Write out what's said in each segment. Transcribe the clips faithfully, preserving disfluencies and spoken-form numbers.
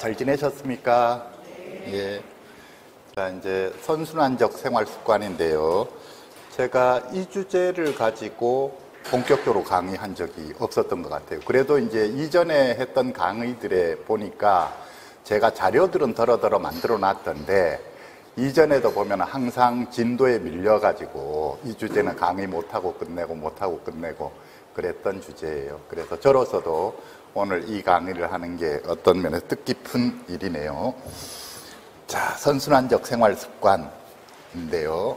잘 지내셨습니까? 예. 자, 이제 선순환적 생활 습관인데요. 제가 이 주제를 가지고 본격적으로 강의한 적이 없었던 것 같아요. 그래도 이제 이전에 했던 강의들에 보니까 제가 자료들은 더러더러 만들어 놨던데, 이전에도 보면 항상 진도에 밀려가지고 이 주제는 강의 못하고 끝내고 못하고 끝내고 그랬던 주제예요. 그래서 저로서도 오늘 이 강의를 하는 게 어떤 면에서 뜻깊은 일이네요. 자, 선순환적 생활 습관인데요.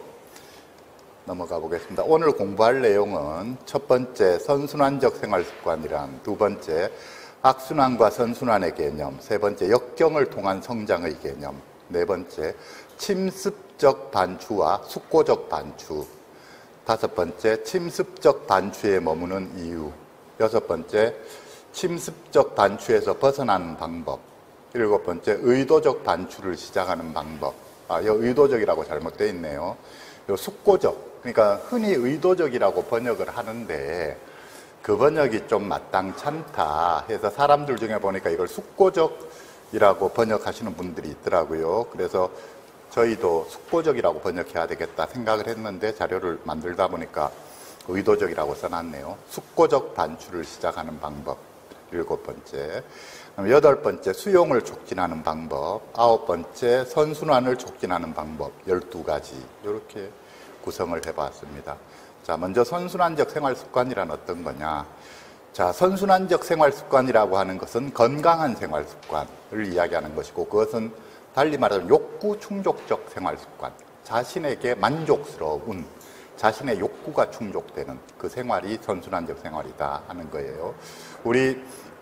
넘어가 보겠습니다. 오늘 공부할 내용은 첫 번째 선순환적 생활 습관이란, 두 번째 악순환과 선순환의 개념, 세 번째 역경을 통한 성장의 개념, 네 번째 침습적 반추와 숙고적 반추, 다섯 번째 침습적 반추에 머무는 이유, 여섯 번째 침습적 반추에서 벗어나는 방법, 일곱 번째 의도적 반추를 시작하는 방법. 아, 이 의도적이라고 잘못되어 있네요. 요 숙고적, 그러니까 흔히 의도적이라고 번역을 하는데 그 번역이 좀 마땅찮다 해서 사람들 중에 보니까 이걸 숙고적이라고 번역하시는 분들이 있더라고요. 그래서 저희도 숙고적이라고 번역해야 되겠다 생각을 했는데 자료를 만들다 보니까 의도적이라고 써놨네요. 숙고적 반추를 시작하는 방법, 일곱 번째. 여덟 번째 수용을 촉진하는 방법, 아홉 번째 선순환을 촉진하는 방법, 열두 가지 이렇게 구성을 해봤습니다. 자, 먼저 선순환적 생활 습관이란 어떤 거냐. 자, 선순환적 생활 습관이라고 하는 것은 건강한 생활 습관을 이야기하는 것이고, 그것은 달리 말하면 욕구 충족적 생활 습관, 자신에게 만족스러운, 자신의 욕구가 충족되는 그 생활이 선순환적 생활이다 하는 거예요. 우리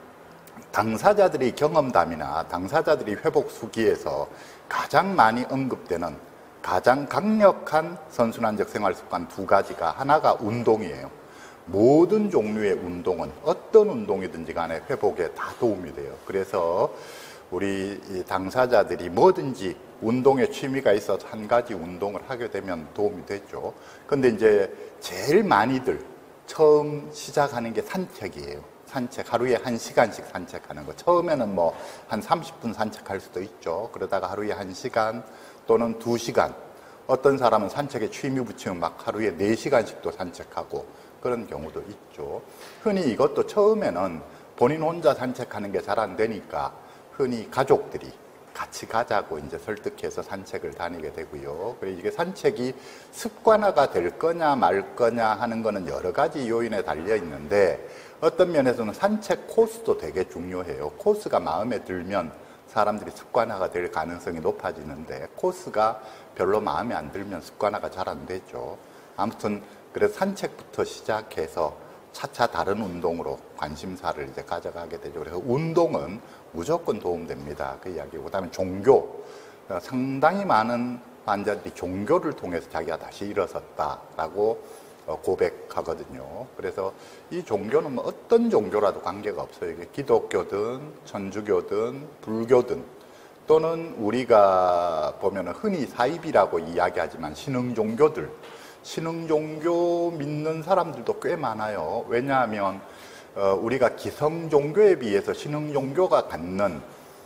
당사자들이 경험담이나 당사자들이 회복 수기에서 가장 많이 언급되는 가장 강력한 선순환적 생활 습관 두 가지가, 하나가 운동이에요. 모든 종류의 운동은 어떤 운동이든지 간에 회복에 다 도움이 돼요. 그래서 우리 당사자들이 뭐든지 운동에 취미가 있어서 한 가지 운동을 하게 되면 도움이 되죠. 근데 이제 제일 많이들 처음 시작하는 게 산책이에요. 산책, 하루에 한 시간씩 산책하는 거. 처음에는 뭐 한 삼십 분 산책할 수도 있죠. 그러다가 하루에 한 시간 또는 두 시간. 어떤 사람은 산책에 취미 붙이면 막 하루에 네 시간씩도 산책하고 그런 경우도 있죠. 흔히 이것도 처음에는 본인 혼자 산책하는 게 잘 안 되니까 흔히 가족들이 같이 가자고 이제 설득해서 산책을 다니게 되고요. 그리고 이게 산책이 습관화가 될 거냐 말 거냐 하는 거는 여러 가지 요인에 달려 있는데, 어떤 면에서는 산책 코스도 되게 중요해요. 코스가 마음에 들면 사람들이 습관화가 될 가능성이 높아지는데, 코스가 별로 마음에 안 들면 습관화가 잘 안 되죠. 아무튼 그래서 산책부터 시작해서 차차 다른 운동으로 관심사를 이제 가져가게 되죠. 그래서 운동은 무조건 도움됩니다. 그 이야기고, 그다음에 종교. 상당히 많은 환자들이 종교를 통해서 자기가 다시 일어섰다라고 고백하거든요. 그래서 이 종교는 뭐 어떤 종교라도 관계가 없어요. 이게 기독교든 천주교든 불교든, 또는 우리가 보면 흔히 사이비라고 이야기하지만 신흥 종교들, 신흥 종교 믿는 사람들도 꽤 많아요. 왜냐하면 어, 우리가 기성 종교에 비해서 신흥 종교가 갖는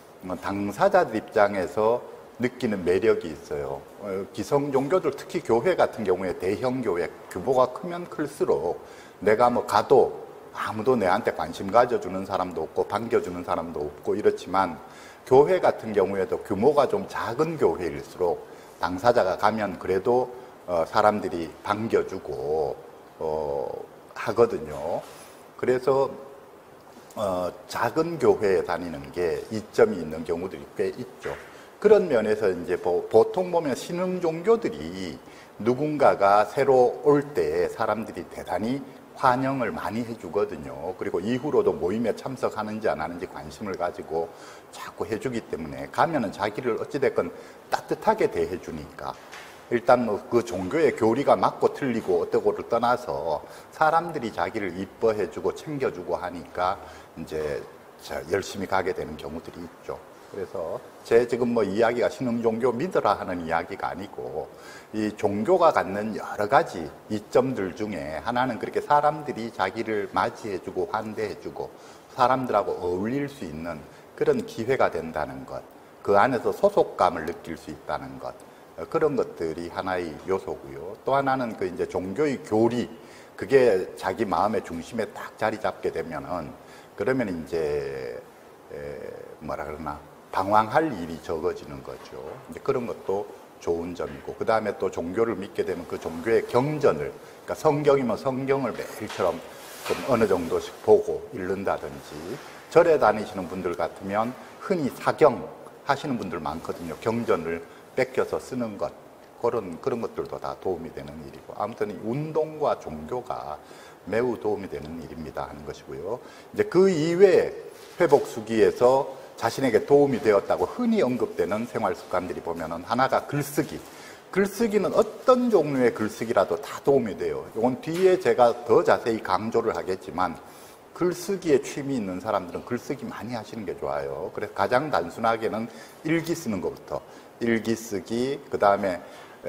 당사자들 입장에서 느끼는 매력이 있어요. 어, 기성 종교들, 특히 교회 같은 경우에 대형 교회 규모가 크면 클수록 내가 뭐 가도 아무도 내한테 관심 가져주는 사람도 없고 반겨주는 사람도 없고 이렇지만, 교회 같은 경우에도 규모가 좀 작은 교회일수록 당사자가 가면 그래도 어, 사람들이 반겨주고 어, 하거든요. 그래서 어, 작은 교회에 다니는 게 이점이 있는 경우들이 꽤 있죠. 그런 면에서 이제 보통 보면 신흥 종교들이 누군가가 새로 올 때 사람들이 대단히 환영을 많이 해주거든요. 그리고 이후로도 모임에 참석하는지 안 하는지 관심을 가지고 자꾸 해주기 때문에 가면은 자기를 어찌됐건 따뜻하게 대해주니까, 일단 뭐 그 종교의 교리가 맞고 틀리고 어떠고를 떠나서 사람들이 자기를 이뻐해주고 챙겨주고 하니까 이제 열심히 가게 되는 경우들이 있죠. 그래서 제 지금 뭐 이야기가 신흥 종교 믿으라 하는 이야기가 아니고, 이 종교가 갖는 여러 가지 이점들 중에 하나는 그렇게 사람들이 자기를 맞이해주고 환대해주고 사람들하고 어울릴 수 있는 그런 기회가 된다는 것, 그 안에서 소속감을 느낄 수 있다는 것, 그런 것들이 하나의 요소고요. 또 하나는 그 이제 종교의 교리, 그게 자기 마음의 중심에 딱 자리 잡게 되면은, 그러면 이제 에, 뭐라 그러나 방황할 일이 적어지는 거죠. 이제 그런 것도 좋은 점이고, 그 다음에 또 종교를 믿게 되면 그 종교의 경전을, 그러니까 성경이면 성경을 매일처럼 좀 어느 정도씩 보고 읽는다든지, 절에 다니시는 분들 같으면 흔히 사경 하시는 분들 많거든요. 경전을 뺏겨서 쓰는 것, 그런 그런 것들도 다 도움이 되는 일이고, 아무튼 이 운동과 종교가 매우 도움이 되는 일입니다 하는 것이고요. 이제 그 이외에 회복수기에서 자신에게 도움이 되었다고 흔히 언급되는 생활 습관들이 보면은 하나가 글쓰기. 글쓰기는 어떤 종류의 글쓰기라도 다 도움이 돼요. 이건 뒤에 제가 더 자세히 강조를 하겠지만, 글쓰기에 취미 있는 사람들은 글쓰기 많이 하시는 게 좋아요. 그래서 가장 단순하게는 일기 쓰는 것부터, 일기 쓰기, 그 다음에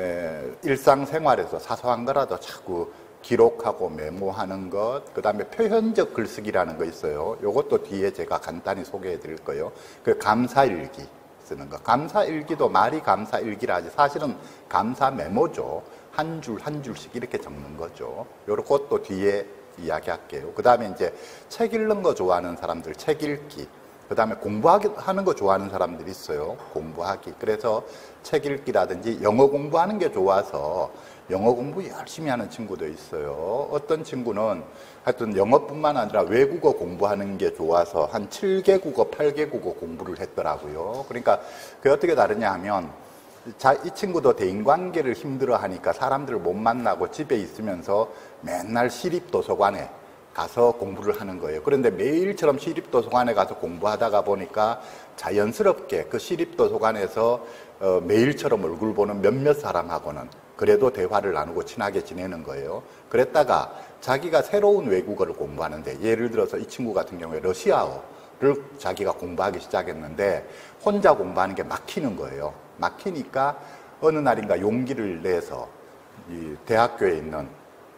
일상생활에서 사소한 거라도 자꾸 기록하고 메모하는 것, 그 다음에 표현적 글쓰기라는 거 있어요. 요것도 뒤에 제가 간단히 소개해 드릴 거예요. 그 감사일기 쓰는 거. 감사일기도 말이 감사일기라 하지 사실은 감사 메모죠. 한 줄 한 줄씩 이렇게 적는 거죠. 요런 것도 뒤에 이야기할게요. 그 다음에 이제 책 읽는 거 좋아하는 사람들, 책 읽기. 그 다음에 공부하는 거 좋아하는 사람들이 있어요. 공부하기. 그래서 책 읽기라든지 영어 공부하는 게 좋아서 영어 공부 열심히 하는 친구도 있어요. 어떤 친구는 하여튼 영어뿐만 아니라 외국어 공부하는 게 좋아서 한 칠 개국어, 팔 개국어 공부를 했더라고요. 그러니까 그게 어떻게 다르냐 하면, 자, 이 친구도 대인관계를 힘들어 하니까 사람들을 못 만나고 집에 있으면서 맨날 시립도서관에 가서 공부를 하는 거예요. 그런데 매일처럼 시립도서관에 가서 공부하다가 보니까 자연스럽게 그 시립도서관에서 어, 매일처럼 얼굴 보는 몇몇 사람하고는 그래도 대화를 나누고 친하게 지내는 거예요. 그랬다가 자기가 새로운 외국어를 공부하는데, 예를 들어서 이 친구 같은 경우에 러시아어를 자기가 공부하기 시작했는데 혼자 공부하는 게 막히는 거예요. 막히니까 어느 날인가 용기를 내서 이 대학교에 있는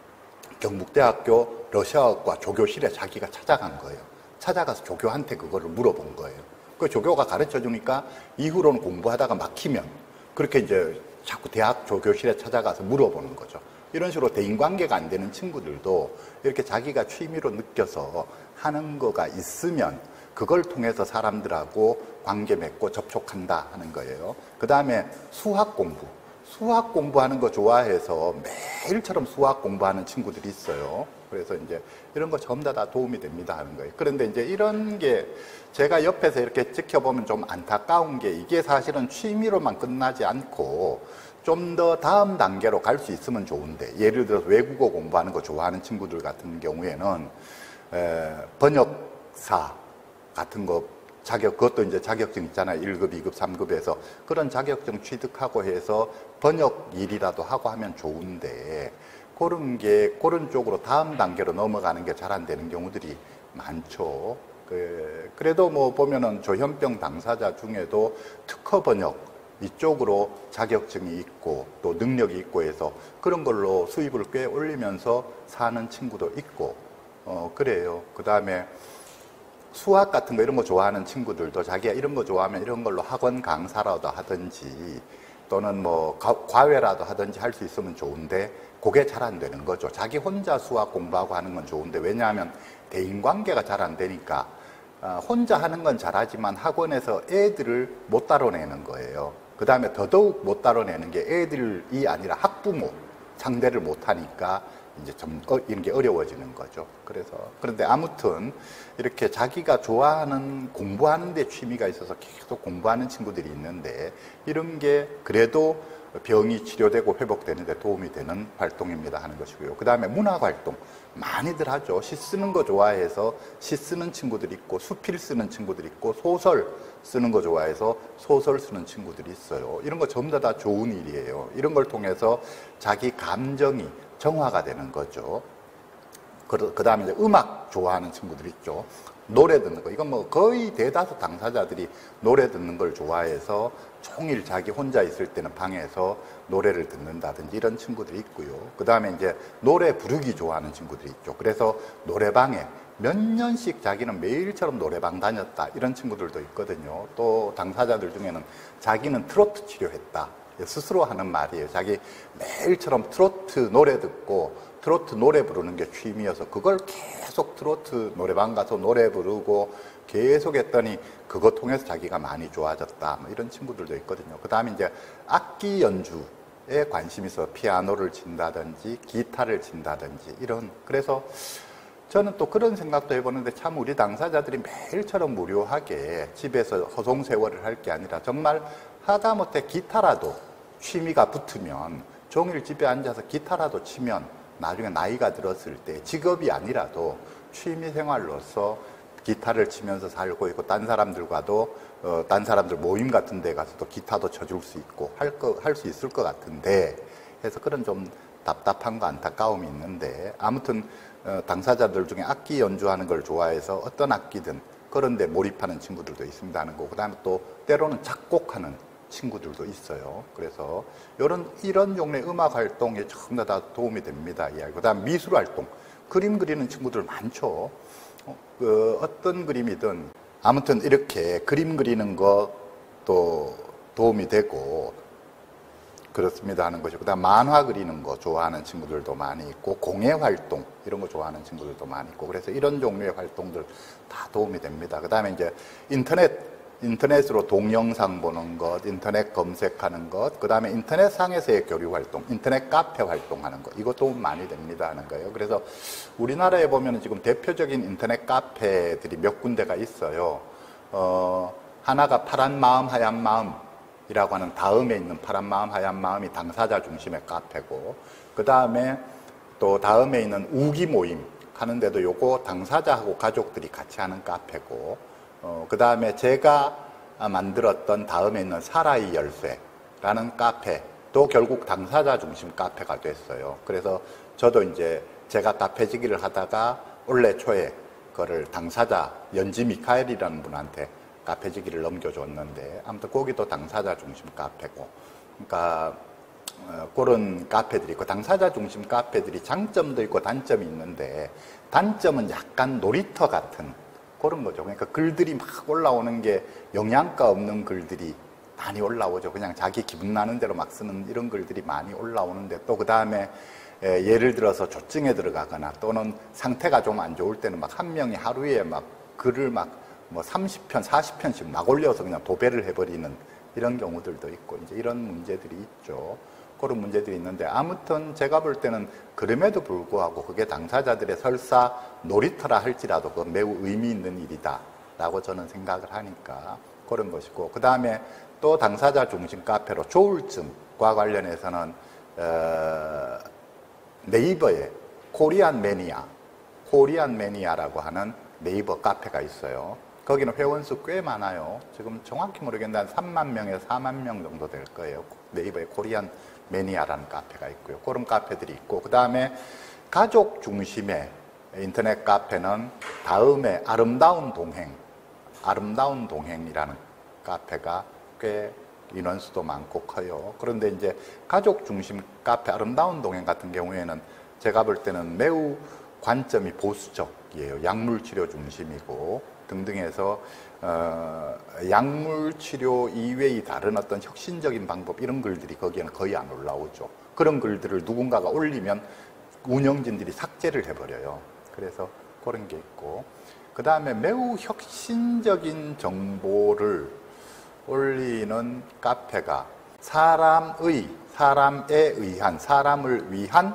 경북대학교 러시아어과 조교실에 자기가 찾아간 거예요. 찾아가서 조교한테 그거를 물어본 거예요. 그 조교가 가르쳐 주니까 이후로는 공부하다가 막히면 그렇게 이제 자꾸 대학 조교실에 찾아가서 물어보는 거죠. 이런 식으로 대인관계가 안 되는 친구들도 이렇게 자기가 취미로 느껴서 하는 거가 있으면 그걸 통해서 사람들하고 관계 맺고 접촉한다 하는 거예요. 그 다음에 수학 공부. 수학 공부하는 거 좋아해서 매일처럼 수학 공부하는 친구들이 있어요. 그래서 이제 이런 거 전부 다, 다 도움이 됩니다 하는 거예요. 그런데 이제 이런 게 제가 옆에서 이렇게 지켜보면 좀 안타까운 게, 이게 사실은 취미로만 끝나지 않고 좀 더 다음 단계로 갈 수 있으면 좋은데, 예를 들어서 외국어 공부하는 거 좋아하는 친구들 같은 경우에는 에, 번역사 같은 거 자격, 그것도 이제 자격증 있잖아요. 일 급, 이 급, 삼 급에서 그런 자격증 취득하고 해서 번역 일이라도 하고 하면 좋은데, 그런 게, 그런 쪽으로 다음 단계로 넘어가는 게 잘 안 되는 경우들이 많죠. 그, 그래도 뭐 보면은 조현병 당사자 중에도 특허 번역 이쪽으로 자격증이 있고 또 능력이 있고 해서 그런 걸로 수입을 꽤 올리면서 사는 친구도 있고, 어, 그래요. 그 다음에 수학 같은 거 이런 거 좋아하는 친구들도 자기가 이런 거 좋아하면 이런 걸로 학원 강사라도 하든지 또는 뭐 과외라도 하든지 할 수 있으면 좋은데, 그게 잘 안 되는 거죠. 자기 혼자 수학 공부하고 하는 건 좋은데, 왜냐하면 대인관계가 잘 안 되니까 혼자 하는 건 잘하지만 학원에서 애들을 못 다뤄내는 거예요. 그 다음에 더더욱 못 다뤄내는 게 애들이 아니라 학부모 상대를 못 하니까 이제 좀 어, 이런 게 어려워지는 거죠. 그래서 그런데 아무튼 이렇게 자기가 좋아하는 공부하는 데 취미가 있어서 계속 공부하는 친구들이 있는데, 이런 게 그래도 병이 치료되고 회복되는 데 도움이 되는 활동입니다 하는 것이고요. 그 다음에 문학활동 많이들 하죠. 시 쓰는 거 좋아해서 시 쓰는 친구들이 있고, 수필 쓰는 친구들이 있고, 소설 쓰는 거 좋아해서 소설 쓰는 친구들이 있어요. 이런 거 전부 다 좋은 일이에요. 이런 걸 통해서 자기 감정이 정화가 되는 거죠. 그 다음에 이제 음악 좋아하는 친구들 있죠. 노래 듣는 거. 이건 뭐 거의 대다수 당사자들이 노래 듣는 걸 좋아해서 종일 자기 혼자 있을 때는 방에서 노래를 듣는다든지 이런 친구들이 있고요. 그 다음에 이제 노래 부르기 좋아하는 친구들이 있죠. 그래서 노래방에 몇 년씩 자기는 매일처럼 노래방 다녔다 이런 친구들도 있거든요. 또 당사자들 중에는 자기는 트로트 치료했다 스스로 하는 말이에요. 자기 매일처럼 트로트 노래 듣고 트로트 노래 부르는 게 취미여서 그걸 계속 트로트 노래방 가서 노래 부르고 계속 했더니 그거 통해서 자기가 많이 좋아졌다 뭐 이런 친구들도 있거든요. 그 다음에 이제 악기 연주에 관심이 있어 피아노를 친다든지 기타를 친다든지 이런. 그래서 저는 또 그런 생각도 해보는데 참 우리 당사자들이 매일처럼 무료하게 집에서 허송세월을 할 게 아니라 정말 하다못해 기타라도 취미가 붙으면 종일 집에 앉아서 기타라도 치면 나중에 나이가 들었을 때 직업이 아니라도 취미생활로서 기타를 치면서 살고 있고 딴 사람들과도 어, 딴 사람들 모임 같은 데 가서도 기타도 쳐줄 수 있고 할 거, 할 수 있을 것 같은데 해서 그런 좀 답답함과 안타까움이 있는데 아무튼 어, 당사자들 중에 악기 연주하는 걸 좋아해서 어떤 악기든 그런 데 몰입하는 친구들도 있습니다 하는 거고 그 다음에 또 때로는 작곡하는 친구들도 있어요. 그래서 이런 이런 종류의 음악 활동에 전부 다 도움이 됩니다. 그 다음 미술 활동, 그림 그리는 친구들 많죠. 어, 그 어떤 그림이든 아무튼 이렇게 그림 그리는 것도 도움이 되고 그렇습니다 하는 것이고, 그 다음 만화 그리는 거 좋아하는 친구들도 많이 있고 공예 활동 이런 거 좋아하는 친구들도 많이 있고 그래서 이런 종류의 활동들 다 도움이 됩니다. 그 다음에 이제 인터넷 인터넷으로 동영상 보는 것, 인터넷 검색하는 것, 그 다음에 인터넷상에서의 교류 활동, 인터넷 카페 활동하는 것, 이것도 많이 됩니다 하는 거예요. 그래서 우리나라에 보면 지금 대표적인 인터넷 카페들이 몇 군데가 있어요. 어, 하나가 파란 마음, 하얀 마음이라고 하는 다음에 있는 파란 마음, 하얀 마음이 당사자 중심의 카페고, 그 다음에 또 다음에 있는 우기 모임 하는데도 요거 당사자하고 가족들이 같이 하는 카페고, 어, 그 다음에 제가 만들었던 다음에 있는 사라이 열쇠라는 카페도 결국 당사자 중심 카페가 됐어요. 그래서 저도 이제 제가 카페지기를 하다가 올해 초에 그거를 당사자 연지 미카엘이라는 분한테 카페지기를 넘겨줬는데 아무튼 거기도 당사자 중심 카페고, 그러니까 어, 그런 카페들이 있고 당사자 중심 카페들이 장점도 있고 단점이 있는데 단점은 약간 놀이터 같은 그런 거죠. 그러니까 글들이 막 올라오는 게 영양가 없는 글들이 많이 올라오죠. 그냥 자기 기분 나는 대로 막 쓰는 이런 글들이 많이 올라오는데 또 그 다음에 예를 들어서 조증에 들어가거나 또는 상태가 좀 안 좋을 때는 막 한 명이 하루에 막 글을 막 뭐 삼십 편, 사십 편씩 막 올려서 그냥 도배를 해버리는 이런 경우들도 있고 이제 이런 문제들이 있죠. 그런 문제들이 있는데 아무튼 제가 볼 때는 그럼에도 불구하고 그게 당사자들의 설사 놀이터라 할지라도 그 매우 의미 있는 일이다 라고 저는 생각을 하니까 그런 것이고, 그 다음에 또 당사자 중심 카페로 조울증과 관련해서는 어, 네이버에 코리안 매니아 코리안 매니아라고 하는 네이버 카페가 있어요. 거기는 회원수 꽤 많아요. 지금 정확히 모르겠는데 한 삼만 명에서 사만 명 정도 될 거예요. 네이버에 코리안 매니아라는 카페가 있고요. 그런 카페들이 있고, 그 다음에 가족 중심의 인터넷 카페는 다음에 아름다운 동행, 아름다운 동행이라는 카페가 꽤 인원수도 많고 커요. 그런데 이제 가족 중심 카페 아름다운 동행 같은 경우에는 제가 볼 때는 매우 관점이 보수적이에요. 약물 치료 중심이고 등등해서 어, 약물 치료 이외의 다른 어떤 혁신적인 방법 이런 글들이 거기에는 거의 안 올라오죠. 그런 글들을 누군가가 올리면 운영진들이 삭제를 해버려요. 그래서 그런 게 있고, 그 다음에 매우 혁신적인 정보를 올리는 카페가 사람의, 사람에 의한, 사람을 위한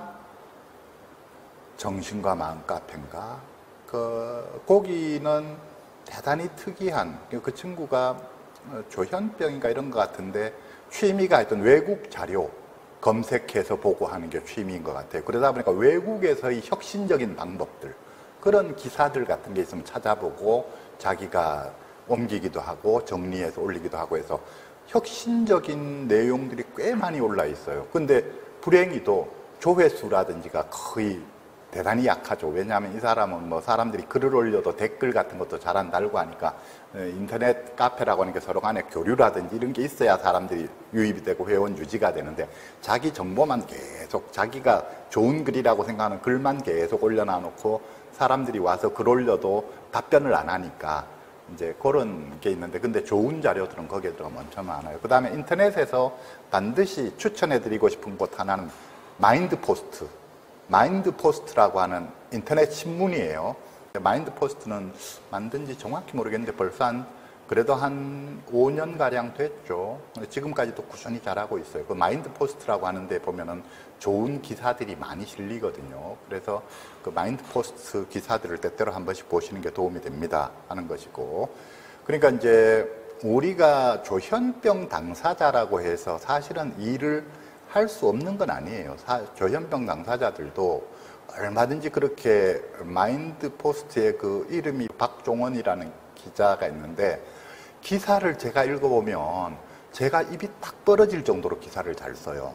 정신과 마음 카페인가? 그, 거기는 대단히 특이한, 그 친구가 조현병인가 이런 것 같은데 취미가 하여튼 외국 자료 검색해서 보고 하는 게 취미인 것 같아요. 그러다 보니까 외국에서의 혁신적인 방법들, 그런 기사들 같은 게 있으면 찾아보고 자기가 옮기기도 하고 정리해서 올리기도 하고 해서 혁신적인 내용들이 꽤 많이 올라 있어요. 근데 불행히도 조회수라든지가 거의 대단히 약하죠. 왜냐하면 이 사람은 뭐 사람들이 글을 올려도 댓글 같은 것도 잘 안 달고 하니까 인터넷 카페라고 하는 게 서로 간에 교류라든지 이런 게 있어야 사람들이 유입이 되고 회원 유지가 되는데 자기 정보만 계속 자기가 좋은 글이라고 생각하는 글만 계속 올려놔 놓고 사람들이 와서 글 올려도 답변을 안 하니까 이제 그런 게 있는데 근데 좋은 자료들은 거기에 들어가면 엄청 많아요. 그 다음에 인터넷에서 반드시 추천해 드리고 싶은 곳 하나는 마인드 포스트. 마인드 포스트라고 하는 인터넷 신문이에요. 마인드 포스트는 만든 지 정확히 모르겠는데 벌써 한 그래도 한 오 년가량 됐죠. 지금까지도 꾸준히 잘하고 있어요. 그 마인드 포스트라고 하는데 보면은 좋은 기사들이 많이 실리거든요. 그래서 그 마인드 포스트 기사들을 때때로 한 번씩 보시는 게 도움이 됩니다 하는 것이고, 그러니까 이제 우리가 조현병 당사자라고 해서 사실은 일을 할 수 없는 건 아니에요. 사, 조현병 당사자들도 얼마든지 그렇게 마인드 포스트에 그 이름이 박종원이라는 기자가 있는데 기사를 제가 읽어보면 제가 입이 탁 벌어질 정도로 기사를 잘 써요.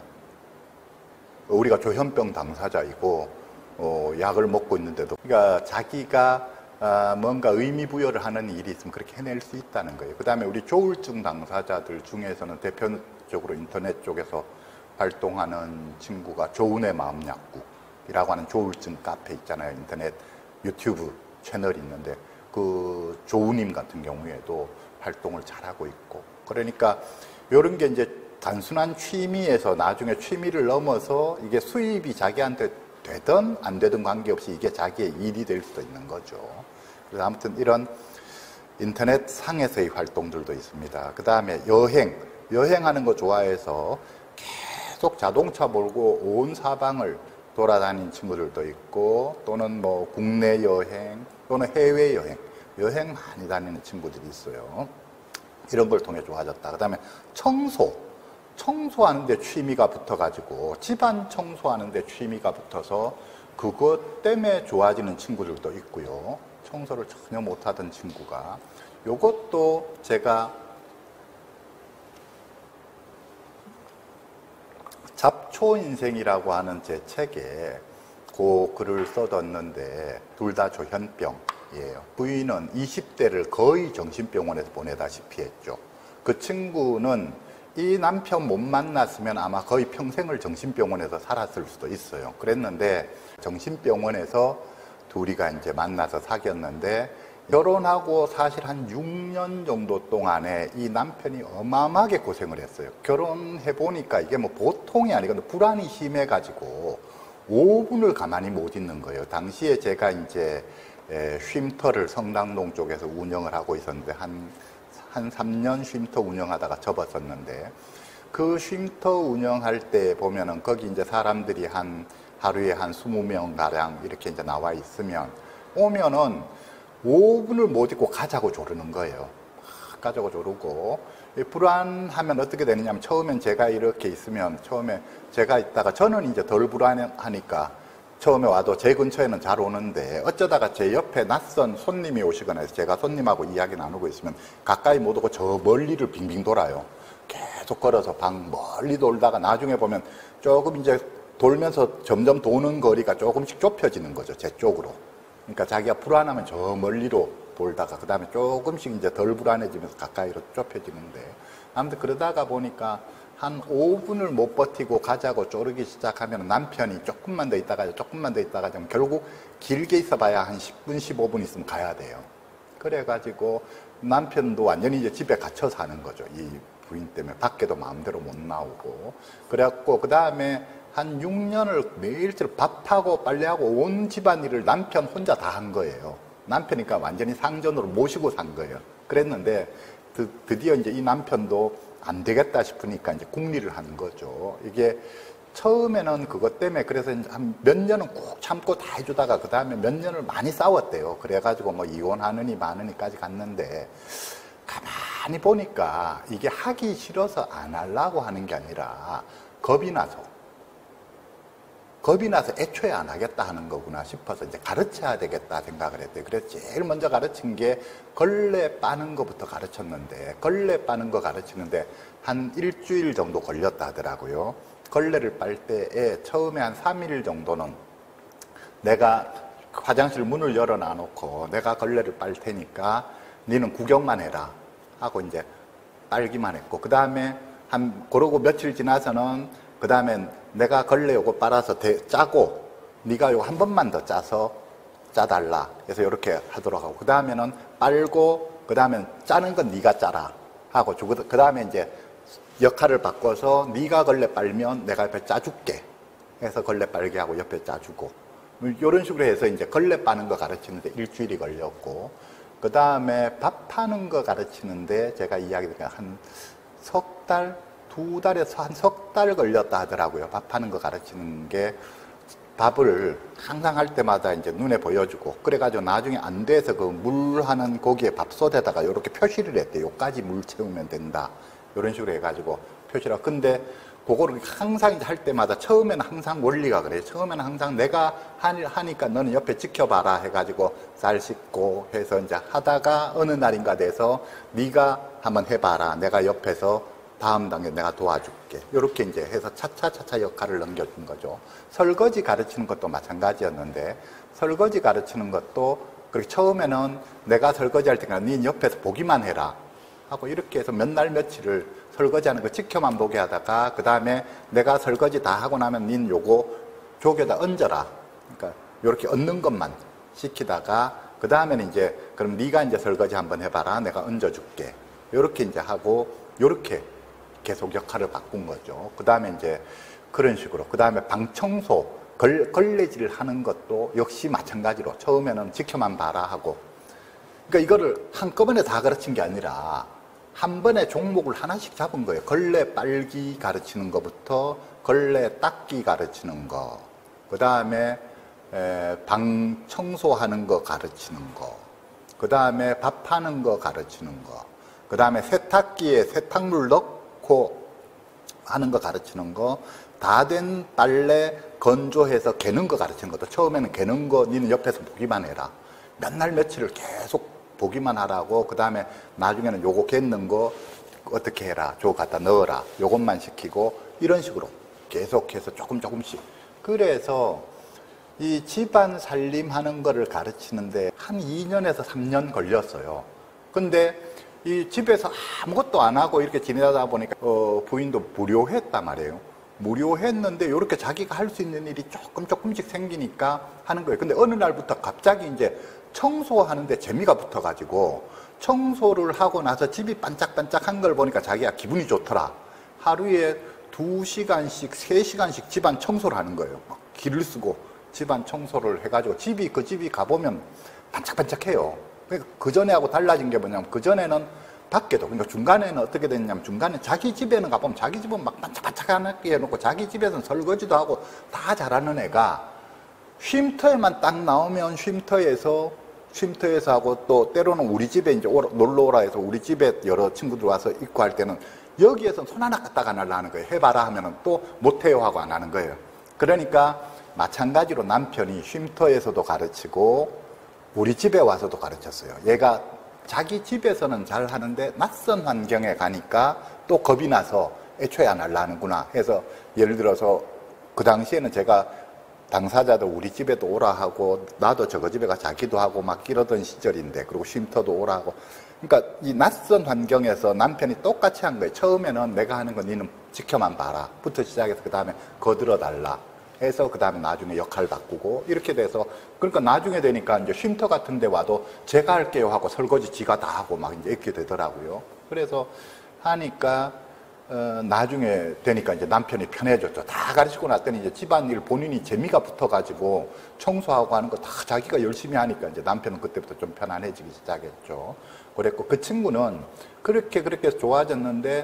우리가 조현병 당사자이고 어, 약을 먹고 있는데도 그러니까 자기가 아, 뭔가 의미 부여를 하는 일이 있으면 그렇게 해낼 수 있다는 거예요. 그 다음에 우리 조울증 당사자들 중에서는 대표적으로 인터넷 쪽에서 활동하는 친구가 조은의 마음약국이라고 하는 조울증 카페 있잖아요. 인터넷 유튜브 채널이 있는데 그 조우님 같은 경우에도 활동을 잘하고 있고, 그러니까 이런 게 이제 단순한 취미에서 나중에 취미를 넘어서 이게 수입이 자기한테 되든 안 되든 관계없이 이게 자기의 일이 될 수도 있는 거죠. 그래서 아무튼 이런 인터넷 상에서의 활동들도 있습니다. 그 다음에 여행, 여행하는 거 좋아해서 계속 자동차 몰고 온 사방을 돌아다니는 친구들도 있고, 또는 뭐 국내 여행 또는 해외 여행, 여행 많이 다니는 친구들이 있어요. 이런 걸 통해 좋아졌다. 그 다음에 청소, 청소하는데 취미가 붙어가지고 집안 청소하는데 취미가 붙어서 그것 때문에 좋아지는 친구들도 있고요. 청소를 전혀 못하던 친구가, 요것도 제가 잡초인생이라고 하는 제 책에 그 글을 써뒀는데 둘 다 조현병이에요. 부인은 이십 대를 거의 정신병원에서 보내다시피 했죠. 그 친구는 이 남편 못 만났으면 아마 거의 평생을 정신병원에서 살았을 수도 있어요. 그랬는데 정신병원에서 둘이가 이제 만나서 사귀었는데 결혼하고 사실 한 육 년 정도 동안에 이 남편이 어마어마하게 고생을 했어요. 결혼해 보니까 이게 뭐 보통이 아니거든요. 불안이 심해가지고 오 분을 가만히 못 있는 거예요. 당시에 제가 이제 쉼터를 성당동 쪽에서 운영을 하고 있었는데 한, 한 삼 년 쉼터 운영하다가 접었었는데, 그 쉼터 운영할 때 보면은 거기 이제 사람들이 한 하루에 한 이십 명 가량 이렇게 이제 나와 있으면 오면은 오 분을 못 있고 가자고 조르는 거예요. 가자고 조르고, 불안하면 어떻게 되느냐면 처음엔 제가 이렇게 있으면 처음에 제가 있다가 저는 이제 덜 불안하니까 처음에 와도 제 근처에는 잘 오는데 어쩌다가 제 옆에 낯선 손님이 오시거나 해서 제가 손님하고 이야기 나누고 있으면 가까이 못 오고 저 멀리를 빙빙 돌아요. 계속 걸어서 방 멀리 돌다가 나중에 보면 조금 이제 돌면서 점점 도는 거리가 조금씩 좁혀지는 거죠. 제 쪽으로. 그러니까 자기가 불안하면 저 멀리로 돌다가 그 다음에 조금씩 이제 덜 불안해지면서 가까이로 좁혀지는데, 아무튼 그러다가 보니까 한 오 분을 못 버티고 가자고 쪼르기 시작하면 남편이 조금만 더 있다가 조금만 더 있다가 좀 결국 길게 있어봐야 한 십 분, 십오 분 있으면 가야 돼요. 그래가지고 남편도 완전히 이제 집에 갇혀 사는 거죠. 이 부인 때문에 밖에도 마음대로 못 나오고. 그래갖고 그 다음에 한 육 년을 매일처럼 밥하고 빨래하고 온 집안일을 남편 혼자 다 한 거예요. 남편이니까 완전히 상전으로 모시고 산 거예요. 그랬는데 드, 드디어 이제 이 남편도 안 되겠다 싶으니까 이제 궁리를 하는 거죠. 이게 처음에는 그것 때문에 그래서 한 몇 년은 꼭 참고 다 해주다가 그 다음에 몇 년을 많이 싸웠대요. 그래가지고 뭐 이혼하느니 마느니까지 갔는데, 가만히 보니까 이게 하기 싫어서 안 하려고 하는 게 아니라 겁이 나서 겁이 나서 애초에 안 하겠다 하는 거구나 싶어서 이제 가르쳐야 되겠다 생각을 했대요. 그래서 제일 먼저 가르친 게 걸레 빠는 것부터 가르쳤는데, 걸레 빠는 거 가르치는데 한 일주일 정도 걸렸다 하더라고요. 걸레를 빨 때에 처음에 한 삼 일 정도는 내가 화장실 문을 열어놔 놓고 내가 걸레를 빨 테니까 너는 구경만 해라 하고 이제 빨기만 했고, 그 다음에 한 그러고 며칠 지나서는 그 다음에 내가 걸레 요거 빨아서 대, 짜고 네가 요거 한 번만 더 짜서 짜달라 그래서 이렇게 하도록 하고, 그 다음에는 빨고 그 다음에 짜는 건 네가 짜라 하고 주고, 그 다음에 이제 역할을 바꿔서 네가 걸레 빨면 내가 옆에 짜줄게 해서 걸레 빨게 하고 옆에 짜주고, 이런 식으로 해서 이제 걸레 빠는 거 가르치는데 일주일이 걸렸고, 그 다음에 밥 하는 거 가르치는데 제가 이야기 드리니까 한 석 달, 두 달에서 한 석 달 걸렸다 하더라고요. 밥 하는 거 가르치는 게. 밥을 항상 할 때마다 이제 눈에 보여주고, 그래가지고 나중에 안 돼서 그 물 하는 고기에 밥솥에다가 이렇게 표시를 했대. 요까지 물 채우면 된다. 이런 식으로 해가지고 표시를 하고. 근데 그거를 항상 할 때마다 처음에는 항상 원리가 그래요. 처음에는 항상 내가 하니까 너는 옆에 지켜봐라 해가지고 쌀 씻고 해서 이제 하다가 어느 날인가 돼서 네가 한번 해봐라. 내가 옆에서 다음 단계 내가 도와줄게. 이렇게 이제 해서 차차차차 역할을 넘겨준 거죠. 설거지 가르치는 것도 마찬가지였는데, 설거지 가르치는 것도 그렇게 처음에는 내가 설거지 할 때가 네 옆에서 보기만 해라 하고 이렇게 해서 몇 날 며칠을 설거지하는 거 지켜만 보게 하다가, 그 다음에 내가 설거지 다 하고 나면 닌 요거 조개다 얹어라. 그러니까 이렇게 얹는 것만 시키다가, 그 다음에는 이제 그럼 네가 이제 설거지 한번 해봐라. 내가 얹어줄게. 이렇게 이제 하고 이렇게 계속 역할을 바꾼 거죠. 그 다음에 이제 그런 식으로, 그 다음에 방 청소, 걸, 걸레질 하는 것도 역시 마찬가지로 처음에는 지켜만 봐라 하고, 그러니까 이거를 한꺼번에 다 가르친 게 아니라 한 번에 종목을 하나씩 잡은 거예요. 걸레 빨기 가르치는 것부터 걸레 닦기 가르치는 거, 그 다음에 방 청소하는 거 가르치는 거, 그 다음에 밥하는 거 가르치는 거, 그 다음에 세탁기에 세탁물 넣고 하는 거 가르치는 거, 다 된 빨래 건조해서 개는 거 가르치는 것도 처음에는 개는 거 니는 옆에서 보기만 해라. 몇 날 며칠을 계속 보기만 하라고, 그 다음에 나중에는 요거 겠는 거 어떻게 해라. 저거 갖다 넣어라. 요것만 시키고, 이런 식으로 계속해서 조금 조금씩. 그래서 이 집안 살림하는 거를 가르치는데 한 이 년에서 삼 년 걸렸어요. 근데 이 집에서 아무것도 안 하고 이렇게 지내다 보니까 어, 부인도 무료했단 말이에요. 무료했는데 이렇게 자기가 할 수 있는 일이 조금 조금씩 생기니까 하는 거예요. 근데 어느 날부터 갑자기 이제 청소하는데 재미가 붙어가지고 청소를 하고 나서 집이 반짝반짝한 걸 보니까 자기가 기분이 좋더라. 하루에 두 시간씩, 세 시간씩 집안 청소를 하는 거예요. 막 기를 쓰고 집안 청소를 해가지고 집이, 그 집이 가보면 반짝반짝해요. 그러니까 그 전에 하고 달라진 게 뭐냐면, 그 전에는 밖에도, 그러니까 중간에는 어떻게 됐냐면, 중간에 자기 집에는 가보면 자기 집은 막 반짝반짝하게 해놓고 자기 집에서는 설거지도 하고 다 잘하는 애가 쉼터에만 딱 나오면 쉼터에서 쉼터에서 하고, 또 때로는 우리 집에 이제 오라, 놀러 오라 해서 우리 집에 여러 친구들 와서 있고 할 때는 여기에서 손 하나 갖다가 안 하려는 거예요. 해봐라 하면은 또 못해요 하고 안 하는 거예요. 그러니까 마찬가지로 남편이 쉼터에서도 가르치고 우리 집에 와서도 가르쳤어요. 얘가 자기 집에서는 잘 하는데 낯선 환경에 가니까 또 겁이 나서 애초에 안 하려는구나 해서, 예를 들어서 그 당시에는 제가 당사자도 우리 집에도 오라 하고 나도 저거 집에 가 자기도 하고 막 이러던 시절인데, 그리고 쉼터도 오라 하고, 그러니까 이 낯선 환경에서 남편이 똑같이 한 거예요. 처음에는 내가 하는 건 니는 지켜만 봐라 부터 시작해서 그 다음에 거들어 달라 해서 그 다음에 나중에 역할 바꾸고 이렇게 돼서, 그러니까 나중에 되니까 이제 쉼터 같은 데 와도 제가 할게요 하고 설거지 지가 다 하고 막 이제 이렇게 되더라고요. 그래서 하니까 어, 나중에 되니까 이제 남편이 편해졌죠. 다 가르치고 났더니 이제 집안일 본인이 재미가 붙어가지고 청소하고 하는 거 다 자기가 열심히 하니까 이제 남편은 그때부터 좀 편안해지기 시작했죠. 그랬고, 그 친구는 그렇게 그렇게 좋아졌는데,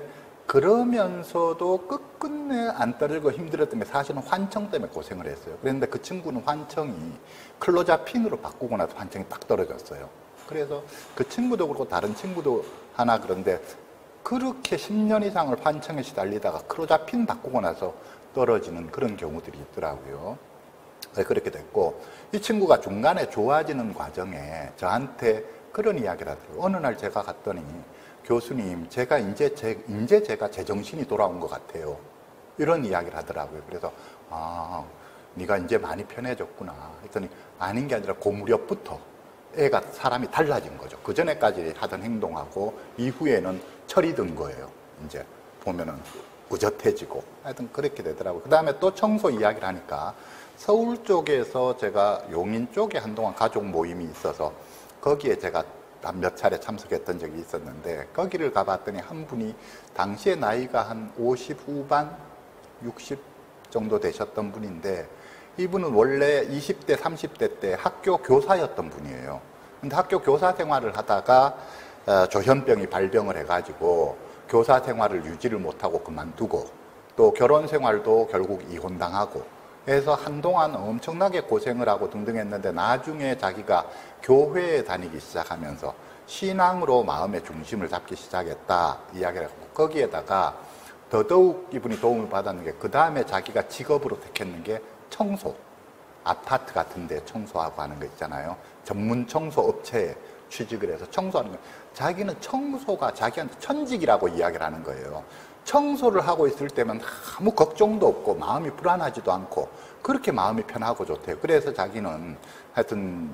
그러면서도 끝끝내 안 떨어지고 힘들었던 게 사실은 환청 때문에 고생을 했어요. 그런데 그 친구는 환청이 클로자핀으로 바꾸고 나서 환청이 딱 떨어졌어요. 그래서 그 친구도 그렇고 다른 친구도 하나 그런데 그렇게 십 년 이상을 환청에 시달리다가 클로자핀 바꾸고 나서 떨어지는 그런 경우들이 있더라고요. 그렇게 됐고, 이 친구가 중간에 좋아지는 과정에 저한테 그런 이야기를 하더라고요. 어느 날 제가 갔더니, 교수님, 제가 이제, 제, 이제 제가 제정신이 돌아온 것 같아요. 이런 이야기를 하더라고요. 그래서, 아, 네가 이제 많이 편해졌구나 했더니 아닌 게 아니라 그 무렵부터 애가 사람이 달라진 거죠. 그 전에까지 하던 행동하고 이후에는 철이 든 거예요. 이제 보면은 의젓해지고 하여튼 그렇게 되더라고요. 그 다음에 또 청소 이야기를 하니까 서울 쪽에서 제가 용인 쪽에 한동안 가족 모임이 있어서 거기에 제가 한 몇 차례 참석했던 적이 있었는데 거기를 가봤더니 한 분이 당시에 나이가 한 오십 후반, 육십 정도 되셨던 분인데 이분은 원래 이십 대, 삼십 대 때 학교 교사였던 분이에요. 근데 학교 교사 생활을 하다가 조현병이 발병을 해가지고 교사 생활을 유지를 못하고 그만두고 또 결혼 생활도 결국 이혼당하고 해서 한동안 엄청나게 고생을 하고 등등 했는데 나중에 자기가 교회에 다니기 시작하면서 신앙으로 마음의 중심을 잡기 시작했다 이야기를 했고 거기에다가 더더욱 이분이 도움을 받았는 게 그 다음에 자기가 직업으로 택했는 게 청소, 아파트 같은 데 청소하고 하는 거 있잖아요. 전문 청소 업체에 취직을 해서 청소하는 거. 자기는 청소가 자기한테 천직이라고 이야기를 하는 거예요. 청소를 하고 있을 때면 아무 걱정도 없고 마음이 불안하지도 않고 그렇게 마음이 편하고 좋대요. 그래서 자기는 하여튼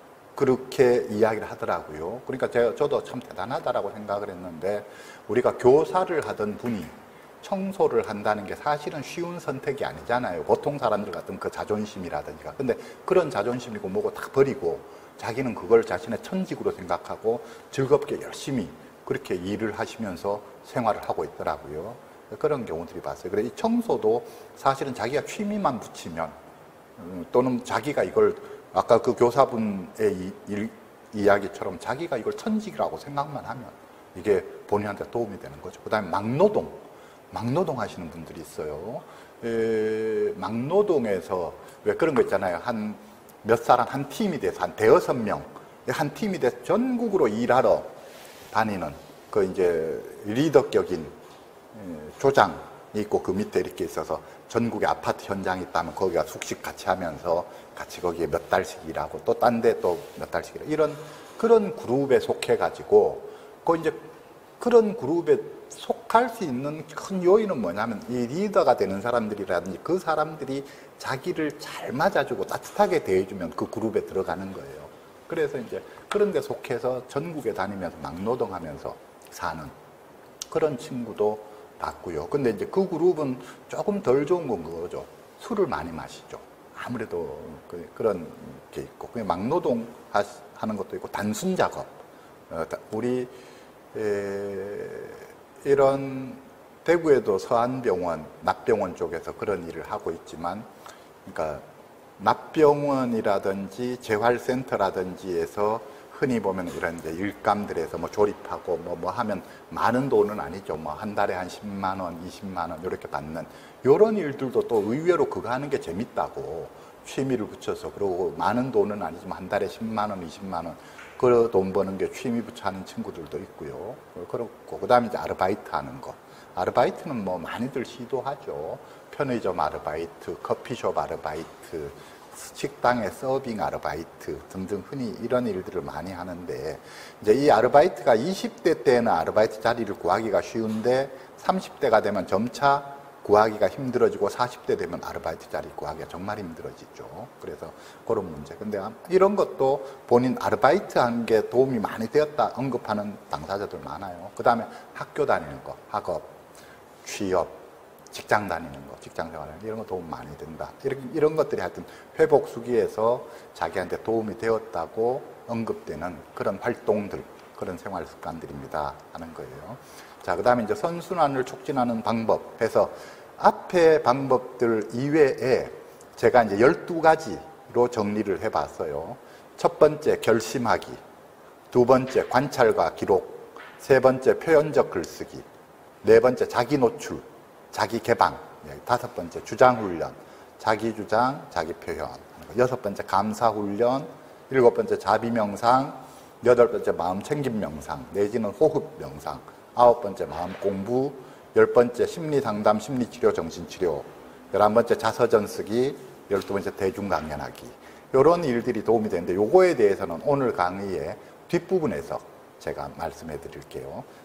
그렇게 이야기를 하더라고요. 그러니까 제가, 저도 참 대단하다라고 생각을 했는데 우리가 교사를 하던 분이 청소를 한다는 게 사실은 쉬운 선택이 아니잖아요. 보통 사람들 같은 그 자존심이라든가. 근데 그런 자존심이고 뭐고 다 버리고 자기는 그걸 자신의 천직으로 생각하고 즐겁게 열심히 그렇게 일을 하시면서 생활을 하고 있더라고요. 그런 경우들이 봤어요. 그래서 이 청소도 사실은 자기가 취미만 붙이면 또는 자기가 이걸 아까 그 교사분의 이, 일, 이야기처럼 자기가 이걸 천직이라고 생각만 하면 이게 본인한테 도움이 되는 거죠. 그 다음에 막노동. 막노동 하시는 분들이 있어요. 에, 막노동에서 왜 그런 거 있잖아요. 한 몇 사람 한 팀이 돼서 한 대여섯 명 한 팀이 돼서 전국으로 일하러 다니는 그 이제 리더격인 조장이 있고 그 밑에 이렇게 있어서 전국에 아파트 현장이 있다면 거기가 숙식 같이 하면서 같이 거기에 몇 달씩 일하고 또 딴 데 또 몇 달씩 일하고 이런 그런 그룹에 속해 가지고 그 이제 그런 그룹에 속할 수 있는 큰 요인은 뭐냐면 이 리더가 되는 사람들이라든지 그 사람들이 자기를 잘 맞아주고 따뜻하게 대해주면 그 그룹에 들어가는 거예요. 그래서 이제 그런 데 속해서 전국에 다니면서 막노동하면서 사는 그런 친구도 봤고요. 근데 이제 그 그룹은 조금 덜 좋은 건 그거죠. 술을 많이 마시죠. 아무래도 그, 그런 게 있고 그냥 막노동 하는 것도 있고 단순 작업. 어, 우리 에, 이런 대구에도 서안병원, 납병원 쪽에서 그런 일을 하고 있지만, 그러니까 납병원이라든지 재활센터라든지에서 흔히 보면 이런 이제 일감들에서 뭐 조립하고 뭐, 뭐 하면 많은 돈은 아니죠. 뭐 한 달에 한 십만 원, 이십만 원 이렇게 받는 이런 일들도 또 의외로 그거 하는 게 재밌다고 취미를 붙여서 그러고 많은 돈은 아니지만 한 달에 십만 원, 이십만 원 그 돈 버는 게 취미 붙여 하는 친구들도 있고요. 그렇고 그 다음에 이제 아르바이트 하는 거. 아르바이트는 뭐 많이들 시도하죠. 편의점 아르바이트, 커피숍 아르바이트, 식당의 서빙 아르바이트 등등 흔히 이런 일들을 많이 하는데 이제 이 아르바이트가 이십 대 때는 아르바이트 자리를 구하기가 쉬운데 삼십 대가 되면 점차 구하기가 힘들어지고 사십 대 되면 아르바이트 자리 구하기가 정말 힘들어지죠. 그래서 그런 문제. 근데 이런 것도 본인 아르바이트 한 게 도움이 많이 되었다 언급하는 당사자들 많아요. 그 다음에 학교 다니는 거, 학업, 취업, 직장 다니는 거, 직장 생활 이런 거 도움 많이 된다. 이런, 이런 것들이 하여튼 회복 수기에서 자기한테 도움이 되었다고 언급되는 그런 활동들, 그런 생활 습관들입니다 하는 거예요. 자, 그 다음에 이제 선순환을 촉진하는 방법 해서 앞에 방법들 이외에 제가 이제 열두 가지로 정리를 해 봤어요. 첫 번째, 결심하기. 두 번째, 관찰과 기록. 세 번째, 표현적 글쓰기. 네 번째, 자기 노출, 자기 개방. 다섯 번째, 주장 훈련. 자기 주장, 자기 표현. 여섯 번째, 감사 훈련. 일곱 번째, 자비 명상. 여덟 번째, 마음 챙김 명상. 내지는 호흡 명상. 아홉 번째 마음 공부, 열 번째 심리 상담, 심리 치료, 정신 치료, 열한 번째 자서전 쓰기, 열두 번째 대중 강연하기. 이런 일들이 도움이 되는데 요거에 대해서는 오늘 강의의 뒷부분에서 제가 말씀해 드릴게요.